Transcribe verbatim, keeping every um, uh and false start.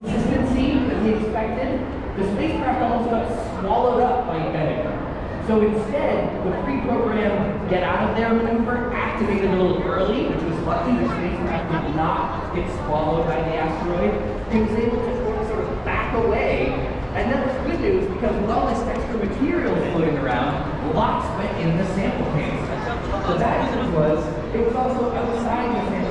Consistency, as he expected, the spacecraft almost got swallowed up by Benedict. So instead, the pre-programmed get out of there maneuver activated a little early, which was lucky. The spacecraft did not get swallowed by the asteroid. It was able to sort of back away. And that was good news because with all this extra material floating around, lots went in the sample case. The bad news was it was also outside the sample